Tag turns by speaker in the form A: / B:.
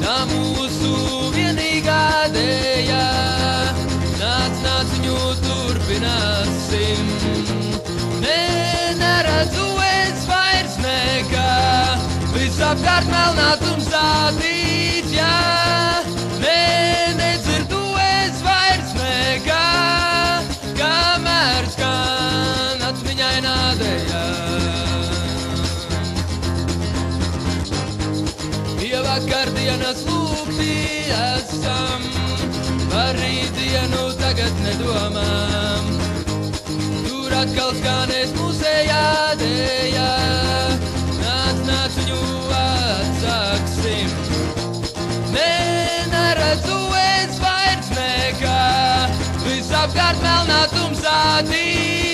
A: tā mūsu vienīgā dēja. Nāc, nāc, viņu turpināsim. Nē, neredzu es vairs nekā, visapkārt melnā tumsā tīts, jā. Nē, nedzirdu es vairs nekā, kamēr skan atmiņainā dēja. Ja vakardienas lūgti esam, par rītdienu tagad nedomām. Tur atkal skanēs mūsējā dēja. Nāc, nāc, viņu atsāksim. Nē, neredzu es vairs nekā, visapkārt melnā tumsā tī.